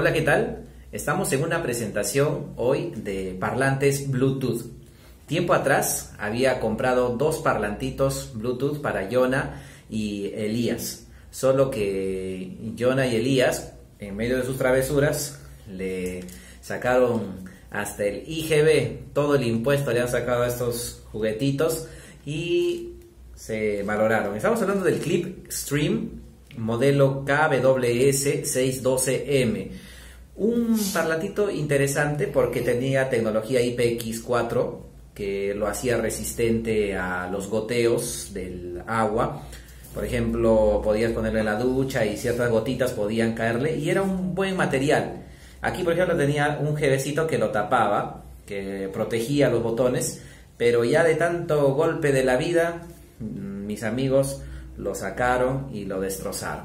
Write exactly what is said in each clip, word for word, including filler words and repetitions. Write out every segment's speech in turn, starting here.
Hola, ¿qué tal? Estamos en una presentación hoy de parlantes Bluetooth. Tiempo atrás había comprado dos parlantitos Bluetooth para Jonah y Elías. Solo que Jonah y Elías, en medio de sus travesuras, le sacaron hasta el I G B, todo el impuesto le han sacado a estos juguetitos y se valoraron. Estamos hablando del Clipstream modelo K W S seiscientos doce M. Un parlantito interesante porque tenía tecnología I P X cuatro que lo hacía resistente a los goteos del agua. Por ejemplo, podías ponerle en la ducha y ciertas gotitas podían caerle y era un buen material. Aquí, por ejemplo, tenía un GBcito que lo tapaba, que protegía los botones, pero ya de tanto golpe de la vida, mis amigos lo sacaron y lo destrozaron.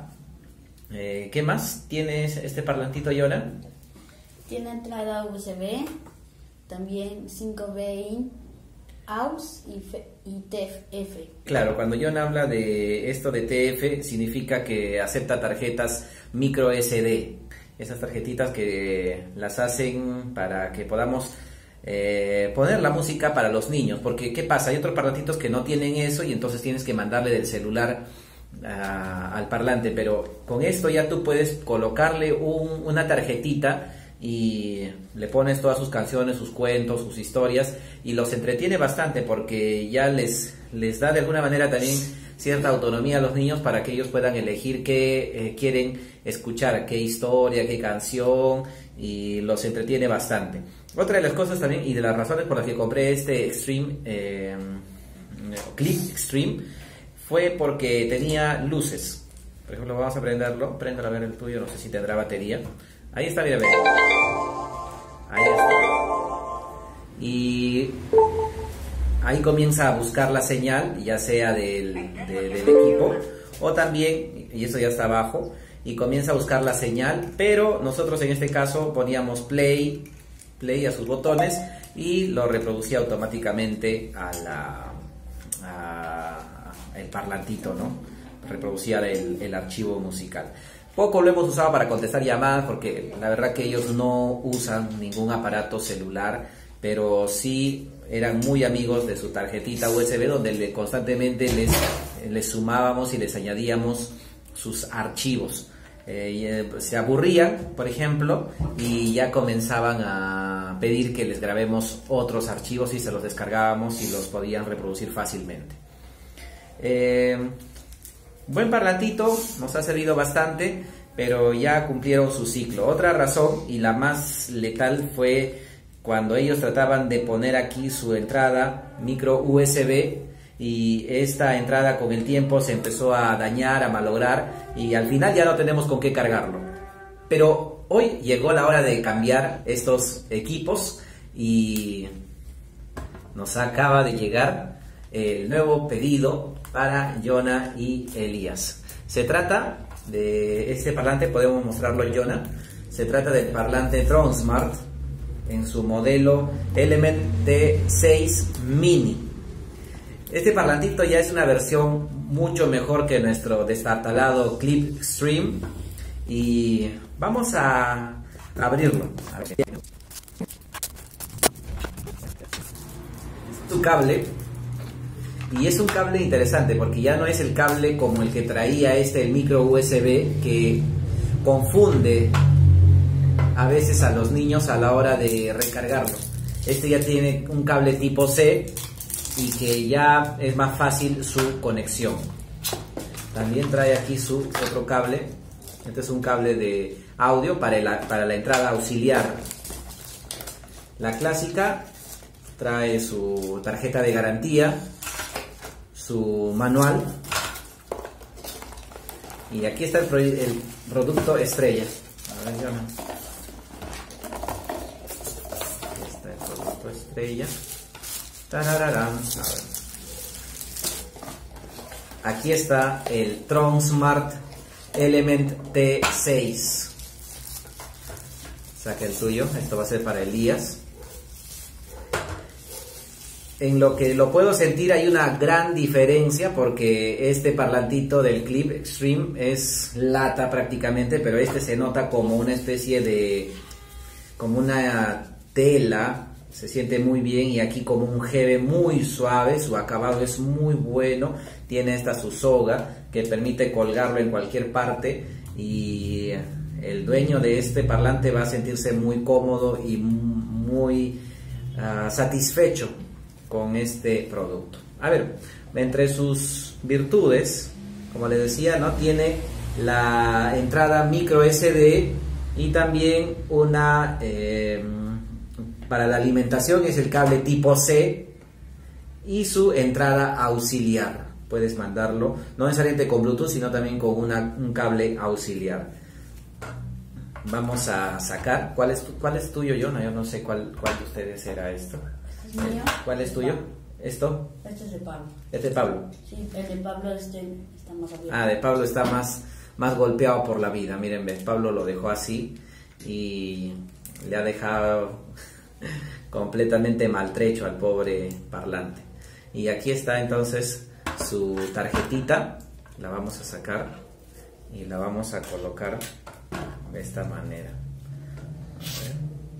Eh, ¿Qué más tiene este parlantito, Jonah? Tiene entrada U S B, también cinco V in, A U S y, y T F. Claro, cuando Jonah habla de esto de T F, significa que acepta tarjetas micro S D. Esas tarjetitas que las hacen para que podamos eh, poner la música para los niños. Porque, ¿qué pasa? Hay otros parlantitos que no tienen eso y entonces tienes que mandarle del celular a, al parlante. Pero con esto ya tú puedes colocarle un, una tarjetita y le pones todas sus canciones, sus cuentos, sus historias y los entretiene bastante porque ya les, les da de alguna manera también cierta autonomía a los niños para que ellos puedan elegir qué eh, quieren escuchar, qué historia, qué canción, y los entretiene bastante. Otra de las cosas también y de las razones por las que compré este Extreme eh, Clipstream fue porque tenía luces. Por ejemplo, vamos a prenderlo, préndelo a ver el tuyo, no sé si tendrá batería. Ahí está, mira, mira. Ahí está. Y ahí comienza a buscar la señal, ya sea del, de, del equipo o también, y eso ya está abajo, y comienza a buscar la señal, pero nosotros en este caso poníamos play, play a sus botones y lo reproducía automáticamente a la, a, a el parlantito, ¿no? Reproducía el, el archivo musical. Poco lo hemos usado para contestar llamadas porque la verdad que ellos no usan ningún aparato celular, pero sí eran muy amigos de su tarjetita U S B donde le, constantemente les, les sumábamos y les añadíamos sus archivos. Eh, y, eh, se aburrían, por ejemplo, y ya comenzaban a pedir que les grabemos otros archivos y se los descargábamos y los podían reproducir fácilmente. Eh, Buen parlantito, nos ha servido bastante, pero ya cumplieron su ciclo. Otra razón, y la más letal, fue cuando ellos trataban de poner aquí su entrada micro U S B y esta entrada con el tiempo se empezó a dañar, a malograr y al final ya no tenemos con qué cargarlo. Pero hoy llegó la hora de cambiar estos equipos y nos acaba de llegar el nuevo pedido para Jonah y Elías. Se trata de este parlante, podemos mostrarlo, Jonah. Se trata del parlante TronSmart en su modelo Element T seis Mini. Este parlantito ya es una versión mucho mejor que nuestro destartalado Clipstream y vamos a abrirlo. A ver. Su cable. Y es un cable interesante porque ya no es el cable como el que traía este, el micro U S B, que confunde a veces a los niños a la hora de recargarlo. Este ya tiene un cable tipo C y que ya es más fácil su conexión. También trae aquí su otro cable. Este es un cable de audio para la, para la entrada auxiliar. La clásica trae su tarjeta de garantía, su manual y aquí está el, pro el producto estrella. A ver, Jonah. Aquí está el producto estrella. Tarararán. A ver. Aquí está el TronSmart Element T seis. Saca el tuyo, esto va a ser para Elías. en lo que lo puedo sentir hay una gran diferencia, porque este parlantito del Klip Extreme es lata prácticamente, pero este se nota como una especie de, como una tela, se siente muy bien, y aquí como un jeve muy suave, su acabado es muy bueno, tiene esta su soga que permite colgarlo en cualquier parte, y el dueño de este parlante va a sentirse muy cómodo y muy uh, satisfecho con este producto. A ver, entre sus virtudes, como les decía, no tiene la entrada micro S D y también una eh, para la alimentación es el cable tipo C y su entrada auxiliar. Puedes mandarlo no necesariamente con Bluetooth, sino también con una, un cable auxiliar. Vamos a sacar. ¿Cuál es, tu, cuál es tuyo, Jonah? Yo no sé cuál, cuál de ustedes será esto. ¿Es mío? ¿Cuál es tuyo? ¿Esto? Este es de Pablo. ¿Este de Pablo? Sí, el de Pablo este está más abierto. Ah, de Pablo está más, más golpeado por la vida. Miren, ve, Pablo lo dejó así y le ha dejado completamente maltrecho al pobre parlante. Y aquí está entonces su tarjetita. La vamos a sacar y la vamos a colocar de esta manera. A ver.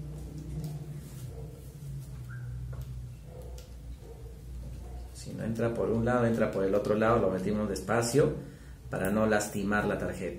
Si no entra por un lado, entra por el otro lado, lo metimos despacio para no lastimar la tarjeta.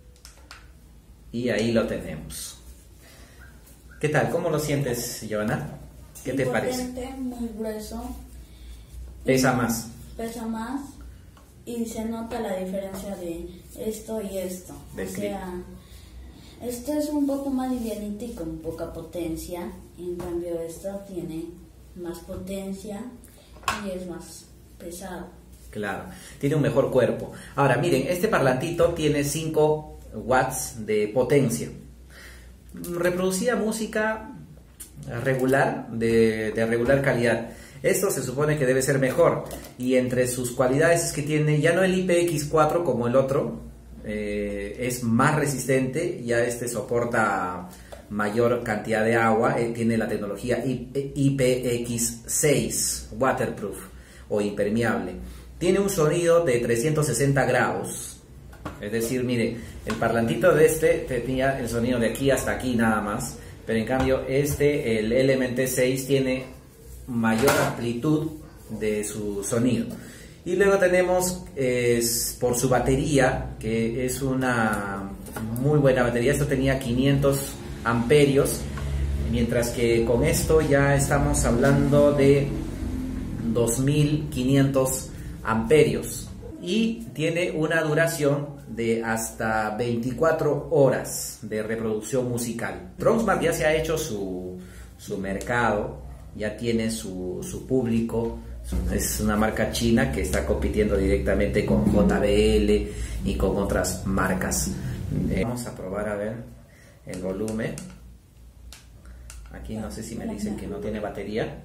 Y ahí lo tenemos. ¿Qué tal? ¿Cómo lo sientes, Giovanna? ¿Qué te parece? Muy grueso. Pesa más. Pesa más y se nota la diferencia de esto y esto. De o sea, esto es un poco más livianito y con poca potencia. En cambio, esto tiene más potencia y es más pesado. Claro, tiene un mejor cuerpo. Ahora, miren, este parlantito tiene cinco watts de potencia. Reproducía música regular, de, de regular calidad. Esto se supone que debe ser mejor, y entre sus cualidades es que tiene ya no el I P X cuatro como el otro, eh, es más resistente, ya este soporta mayor cantidad de agua, eh, tiene la tecnología I P X seis, waterproof o impermeable. Tiene un sonido de trescientos sesenta grados, es decir, mire, el parlantito de este tenía el sonido de aquí hasta aquí nada más, pero en cambio este, el Element T seis, tiene mayor amplitud de su sonido. Y luego tenemos es, por su batería, que es una muy buena batería. Esto tenía quinientos amperios, mientras que con esto ya estamos hablando de dos mil quinientos amperios, y tiene una duración de hasta veinticuatro horas de reproducción musical. Tronsmart ya se ha hecho su, su mercado, ya tiene su, su público. Es una marca china que está compitiendo directamente con J B L y con otras marcas. Eh, vamos a probar a ver el volumen. Aquí no sé si me dicen que no tiene batería.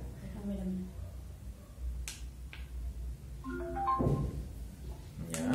Ya.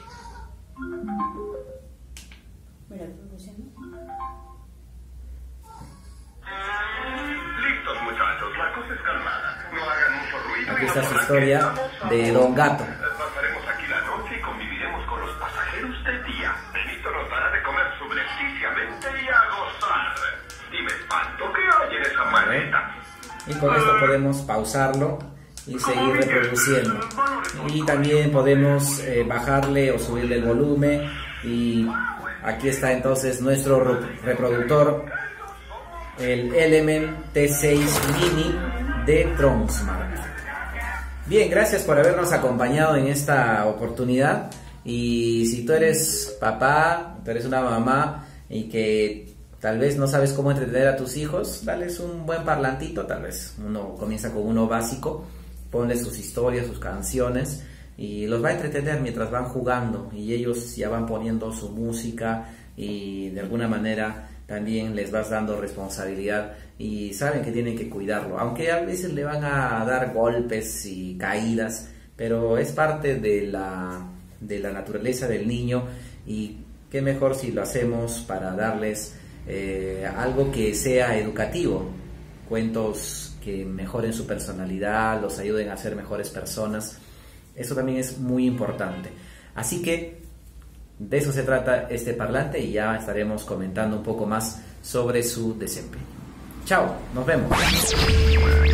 Listos, muchachos, la cosa es calmada. No hagan mucho ruido. Aquí está su historia de Don Gato. Pasaremos aquí la noche y conviviremos con los pasajeros de día. Benito nos dará de comer subrepticiamente y a gozar. Dime, espanto, ¿qué hay en esa maleta? Y con esto podemos pausarlo y seguir reproduciendo. Y también podemos eh, bajarle o subirle el volumen. Y aquí está entonces nuestro reproductor, el Element T seis Mini de Tronsmart. Bien, gracias por habernos acompañado en esta oportunidad. Y si tú eres papá, tú eres una mamá y que tal vez no sabes cómo entretener a tus hijos, dales un buen parlantito. Tal vez uno comienza con uno básico, ponle sus historias, sus canciones, y los va a entretener mientras van jugando, y ellos ya van poniendo su música, y de alguna manera también les vas dando responsabilidad y saben que tienen que cuidarlo, aunque a veces le van a dar golpes y caídas, pero es parte de la, de la naturaleza del niño, y qué mejor si lo hacemos para darles eh, algo que sea educativo, cuentos que mejoren su personalidad, los ayuden a ser mejores personas. Eso también es muy importante. Así que de eso se trata este parlante y ya estaremos comentando un poco más sobre su desempeño. Chao, nos vemos.